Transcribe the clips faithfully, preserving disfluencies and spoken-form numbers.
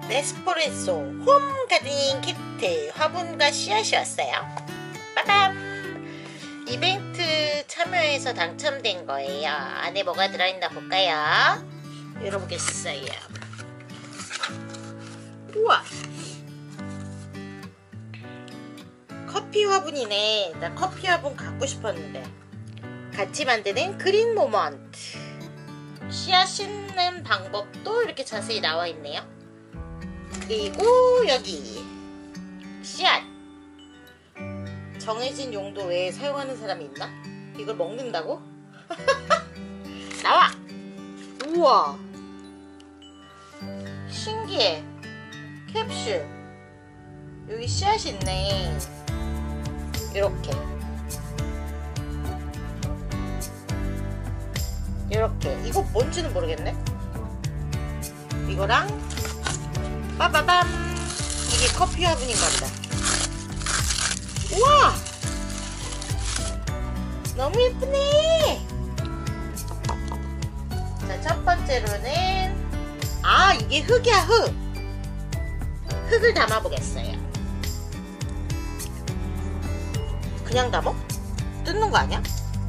네스프레소 홈 가드닝 키트 화분과 씨앗이 왔어요. 빠밤! 이벤트 참여해서 당첨된 거예요. 안에 뭐가 들어있나 볼까요? 열어보겠어요. 우와! 커피 화분이네. 나 커피 화분 갖고 싶었는데. 같이 만드는 그린 모먼트. 씨앗 심는 방법도 이렇게 자세히 나와 있네요. 그리고 여기 씨앗. 정해진 용도 외에 사용하는 사람이 있나? 이걸 먹는다고? 나와! 우와! 신기해. 캡슐. 여기 씨앗이 있네. 이렇게. 이렇게. 이거 뭔지는 모르겠네. 이거랑 빠바밤. 이게 커피 화분인가 보다. 우와! 너무 예쁘네. 자, 첫 번째로는 아, 이게 흙이야, 흙. 흙을 담아 보겠어요. 그냥 담어? 뜯는 거 아니야?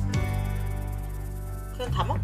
그냥 담아?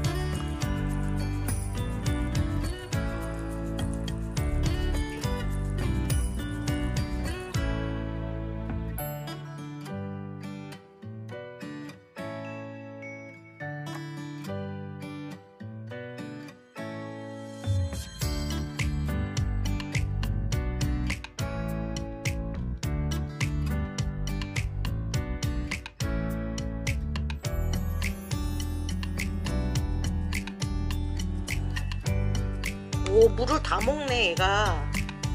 오, 물을 다 먹네, 얘가.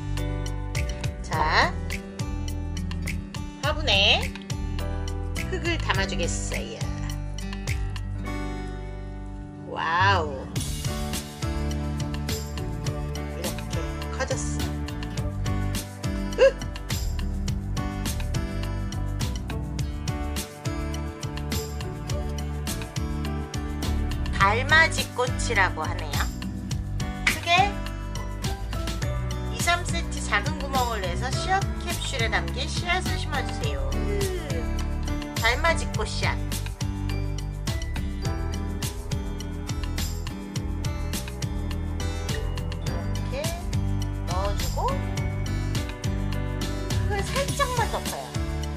자, 화분에 흙을 담아주겠어요. 와우. 이렇게 커졌어. 으! 달맞이꽃이라고 하네요. 이, 삼 센티미터 작은 구멍을 내서 씨앗 캡슐에 담긴 씨앗을 심어주세요. 음, 달맞이꽃 씨앗. 이렇게 넣어주고 흙을 살짝만 덮어요.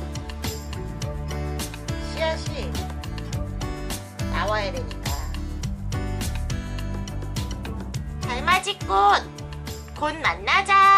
씨앗이 나와야 되니까. 달맞이꽃 곧 만나자.